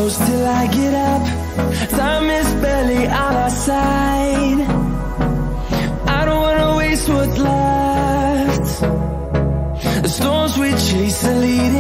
close till I get up. Time is barely on our side. I don't wanna waste what's left. The storms we chase are leading